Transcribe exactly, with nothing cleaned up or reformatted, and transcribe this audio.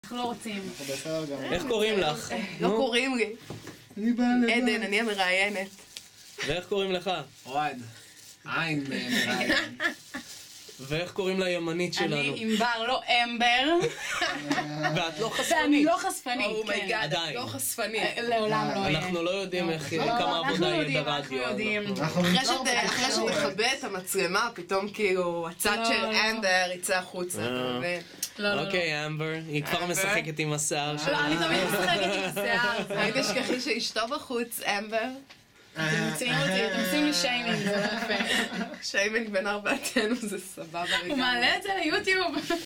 אנחנו לא רוצים. איך קוראים לך? לא קוראים לי. אני באה לבד. עדן, אני המראיינת. ואיך קוראים לך? אוהד. עין מראיין. ואיך קוראים לימנית שלנו? אני ענבר, לא אמבר. ואת לא ואני חשפנית. לא חשפנית, כן. אומייגאד, את עדיין. לא חשפנית. לעולם לא יהיה. אנחנו לא יודעים איך לא, כמה אנחנו עבודה יודעים, יהיה אנחנו ברדיו. יודעים. אנחנו אחרי נמצא שת- אחרי בתקשורת. שתכבה את המצלמה, פתאום כאילו הצד לא, של לא. אמבר יצא החוצה, אתה אה. מבין? לא, לא, לא. אוקיי, אמבר, היא כבר אמבר? משחקת עם השיער לא, שלה. אני תמיד משחקת עם השיער. אל תשכחי שאשתו בחוץ, אמבר. אתם מוציאים אותי, אתם עושים לי שיימינג, זה לא יפה. שיימינג בין ארבעתנו זה סבבה לגמרי. הוא מעלה את זה ליוטיוב.